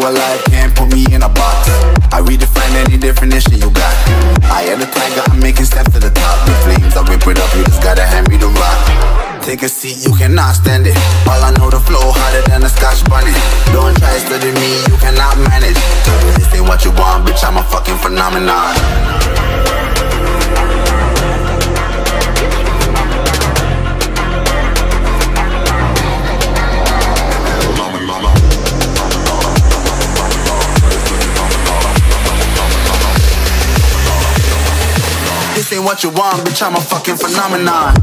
alive, can't put me in a box. I redefine any definition you got. I am the tiger, I'm making steps to the top. The flames, I whip it up, you just gotta hand me the rock. Take a seat, you cannot stand it. All I know, the flow harder than a Scotch bonnet. Don't try study me, you cannot manage. This ain't what you want, bitch, I'm a fucking phenomenon. This ain't what you want, bitch, I'm a fucking phenomenon.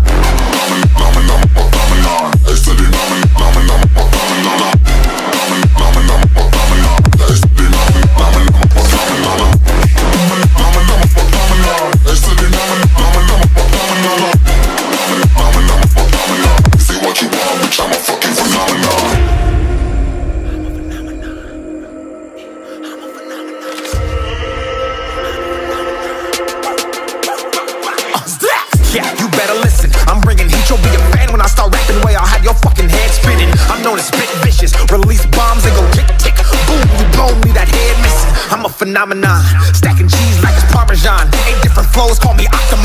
Yeah, you better listen. I'm bringing heat, you'll be a fan when I start rapping. Way I'll have your fucking head spinning. I'm known as spit vicious, release bombs and go tick tick. Boom, you blow me, that head missing. I'm a phenomenon, stacking cheese like it's Parmesan. 8 different flows, call me Optimus.